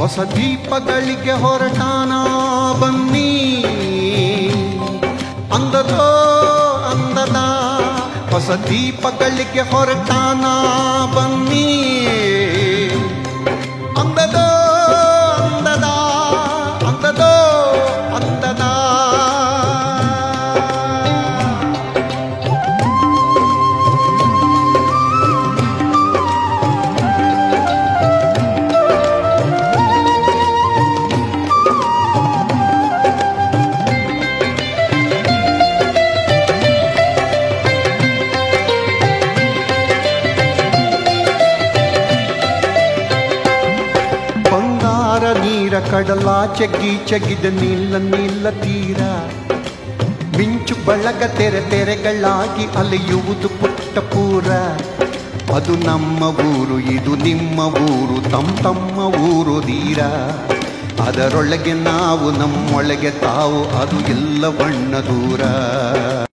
ಹೊಸ ದೀಪಗಳಿಗೆ ಹೊರಟಾನ ಬನ್ನಿ, ಅಂದದೋ ಅಂದದ ಹೊಸ ದೀಪಗಳಿಗೆ ಹೊರಟಾನ ಬನ್ನಿ, ಅಂದದೋ ಅಂದದ ಅಂದದೋ ಅಂದದ. ನೀರ ಕಡಲ ಚಗ್ಗಿ ಚಗಿದ ನೀಲ ನೀಲ ತೀರ, ಮಿಂಚು ಬಳಗ ತೆರೆ ತೆರೆಗಳಾಗಿ ಅಲೆಯುವುದು ಪುಟ್ಟ ಪೂರ. ಅದು ನಮ್ಮ ಊರು, ಇದು ನಿಮ್ಮ ಊರು, ತಮ್ಮ ಊರು ಧೀರ. ಅದರೊಳಗೆ ನಾವು, ನಮ್ಮೊಳಗೆ ತಾವು, ಅದು ಎಲ್ಲ ಬಣ್ಣ ದೂರ.